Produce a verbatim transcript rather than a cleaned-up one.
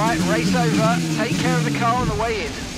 Right, race over. Take care of the car on the way in.